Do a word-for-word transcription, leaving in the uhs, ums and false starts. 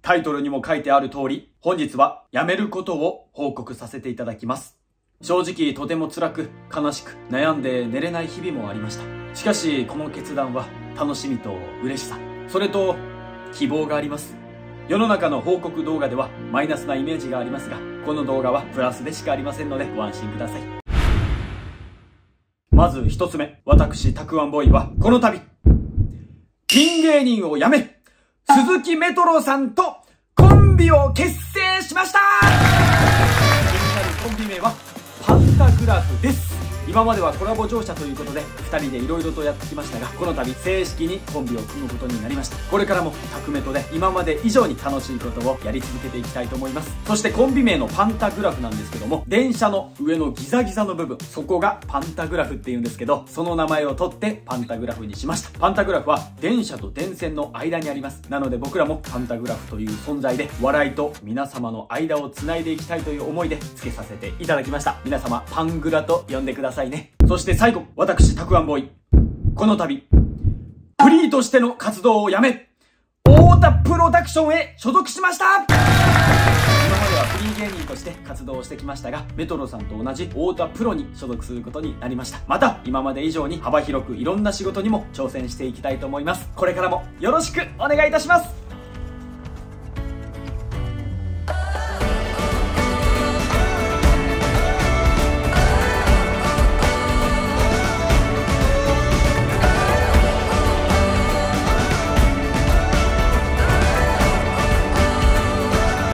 タイトルにも書いてある通り、本日は辞めることを報告させていただきます。正直とても辛く、悲しく、悩んで寝れない日々もありました。しかし、この決断は楽しみと嬉しさ、それと希望があります。世の中の報告動画ではマイナスなイメージがありますが、この動画はプラスでしかありませんのでご安心ください。まず一つ目、私、たくあんボーイはこの度、ピン芸人を辞め、鈴木メトロさんとコンビを結成しました。気になるコンビ名はパンタグラフです。今まではコラボ乗車ということでふたりで色々とやってきましたが、この度正式にコンビを組むことになりました。これからもタクメトで今まで以上に楽しいことをやり続けていきたいと思います。そしてコンビ名のパンタグラフなんですけども、電車の上のギザギザの部分、そこがパンタグラフって言うんですけど、その名前を取ってパンタグラフにしました。パンタグラフは電車と電線の間にあります。なので僕らもパンタグラフという存在で笑いと皆様の間をつないでいきたいという思いで付けさせていただきました。皆様パングラと呼んでくださいね。そして最後、私、たくあんボーイ。この度、フリーとしての活動をやめ、太田プロダクションへ所属しました。今まではフリー芸人として活動をしてきましたが、メトロさんと同じ太田プロに所属することになりました。また、今まで以上に幅広くいろんな仕事にも挑戦していきたいと思います。これからもよろしくお願いいたします。